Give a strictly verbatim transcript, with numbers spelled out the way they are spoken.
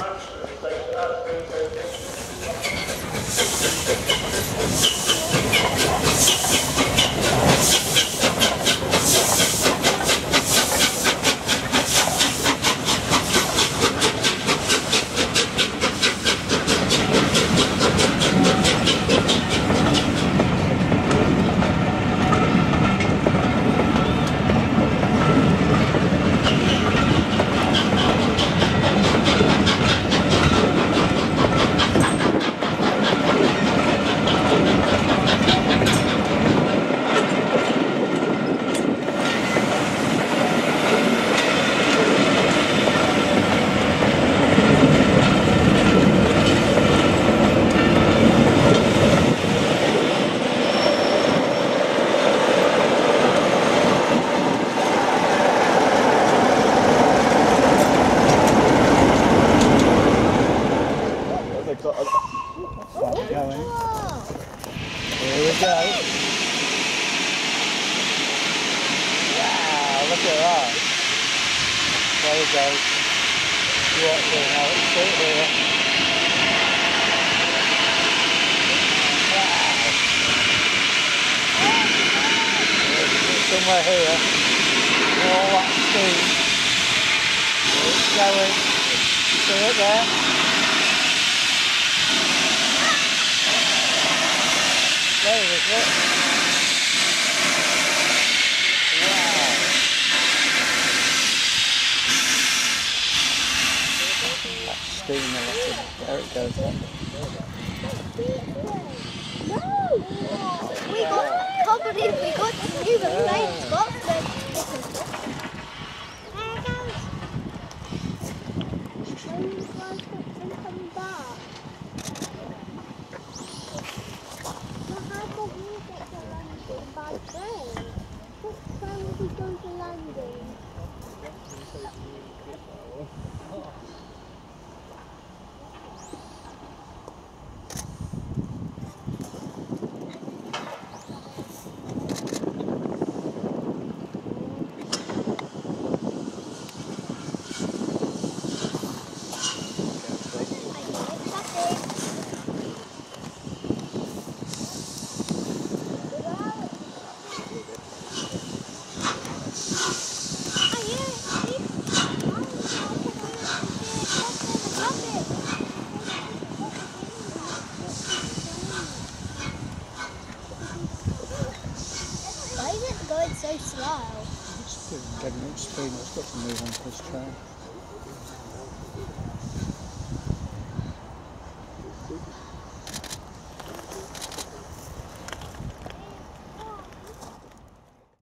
Somewhere here, all that steam, it's going, see it there? There it is, look. Wow. That steam, there it goes then. No! We got, can't believe we got to move a Flying Scotsman. There it goes. When you Flying Scotsman come back? But how come we get to landing by train? What time will we go to landing? Why is it going so slow? It's getting up speed, it's got to move on to this train.